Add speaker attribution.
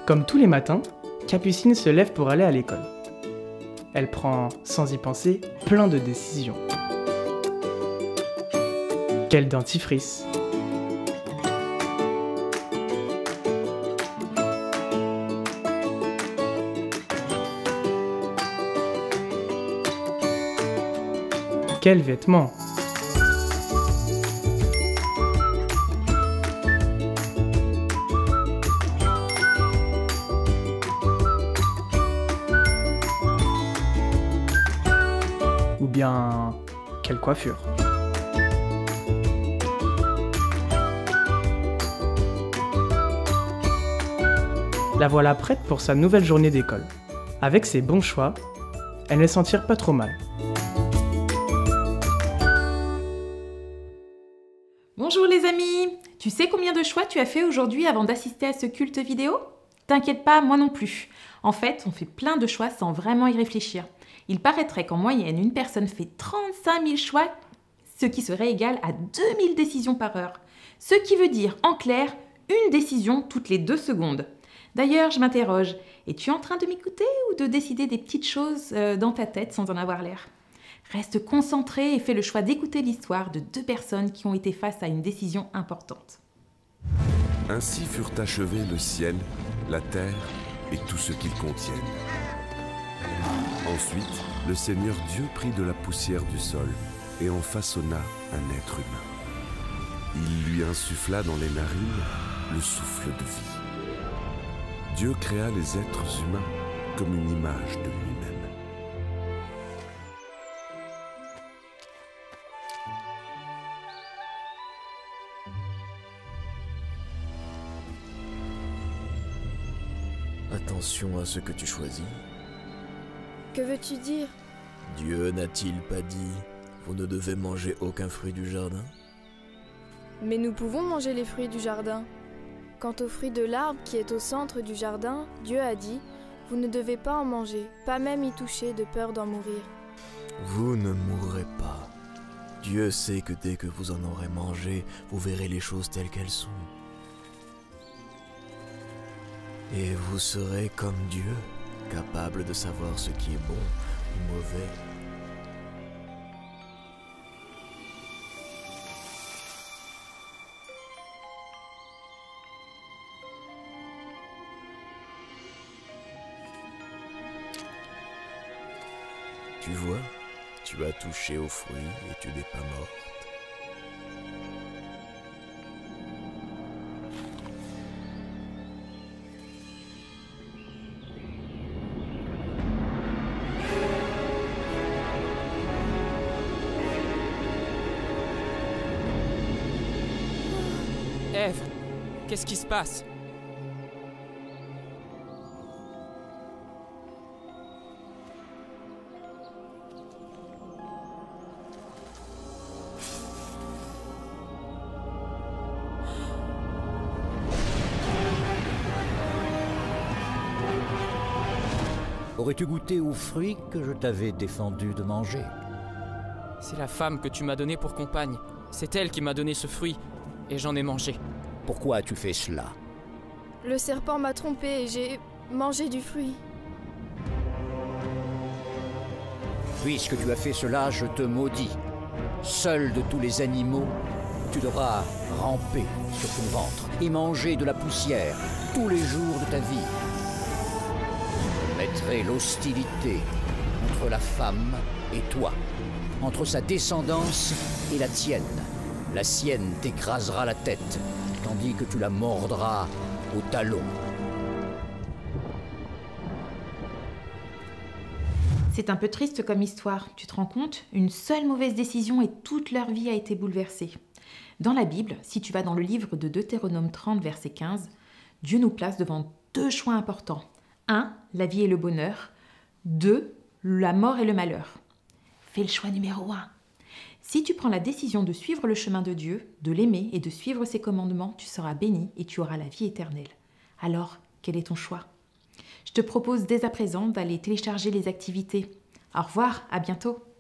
Speaker 1: Comme tous les matins, Capucine se lève pour aller à l'école. Elle prend, sans y penser, plein de décisions. Quel dentifrice? Quels vêtements? Ou bien, quelle coiffure? La voilà prête pour sa nouvelle journée d'école. Avec ses bons choix, elle ne s'en tire pas trop mal.
Speaker 2: Bonjour les amis! Tu sais combien de choix tu as fait aujourd'hui avant d'assister à ce culte vidéo? T'inquiète pas, moi non plus. En fait, on fait plein de choix sans vraiment y réfléchir. Il paraîtrait qu'en moyenne, une personne fait 35 000 choix, ce qui serait égal à 2000 décisions par heure. Ce qui veut dire, en clair, une décision toutes les 2 secondes. D'ailleurs, je m'interroge, es-tu en train de m'écouter ou de décider des petites choses dans ta tête sans en avoir l'air? Reste concentré et fais le choix d'écouter l'histoire de 2 personnes qui ont été face à une décision importante.
Speaker 3: Ainsi furent achevés le ciel, la terre et tout ce qu'ils contiennent. Ensuite, le Seigneur Dieu prit de la poussière du sol et en façonna un être humain. Il lui insuffla dans les narines le souffle de vie. Dieu créa les êtres humains comme une image de lui-même.
Speaker 4: Attention à ce que tu choisis.
Speaker 5: Que veux-tu dire?
Speaker 4: Dieu n'a-t-il pas dit « Vous ne devez manger aucun fruit du jardin » ?
Speaker 5: Mais nous pouvons manger les fruits du jardin. Quant au fruit de l'arbre qui est au centre du jardin, Dieu a dit « Vous ne devez pas en manger, pas même y toucher de peur d'en mourir. »
Speaker 4: Vous ne mourrez pas. Dieu sait que dès que vous en aurez mangé, vous verrez les choses telles qu'elles sont. Et vous serez comme Dieu, capable de savoir ce qui est bon ou mauvais. Tu vois, tu as touché au fruit et tu n'es pas morte.
Speaker 6: Ève, qu'est-ce qui se passe?
Speaker 7: Aurais-tu goûté aux fruits que je t'avais défendu de manger?
Speaker 6: C'est la femme que tu m'as donnée pour compagne. C'est elle qui m'a donné ce fruit, et j'en ai mangé.
Speaker 7: Pourquoi as-tu fait cela?
Speaker 5: Le serpent m'a trompé et j'ai mangé du fruit.
Speaker 7: Puisque tu as fait cela, je te maudis. Seul de tous les animaux, tu devras ramper sur ton ventre et manger de la poussière tous les jours de ta vie. Je mettrai l'hostilité entre la femme et toi, entre sa descendance et la tienne. La sienne t'écrasera la tête, tandis que tu la mordras au talon.
Speaker 2: C'est un peu triste comme histoire, tu te rends compte? Une seule mauvaise décision et toute leur vie a été bouleversée. Dans la Bible, si tu vas dans le livre de Deutéronome 30, verset 15, Dieu nous place devant 2 choix importants. 1, la vie et le bonheur. 2, la mort et le malheur. Fais le choix numéro 1. Si tu prends la décision de suivre le chemin de Dieu, de l'aimer et de suivre ses commandements, tu seras béni et tu auras la vie éternelle. Alors, quel est ton choix? Je te propose dès à présent d'aller télécharger les activités. Au revoir, à bientôt.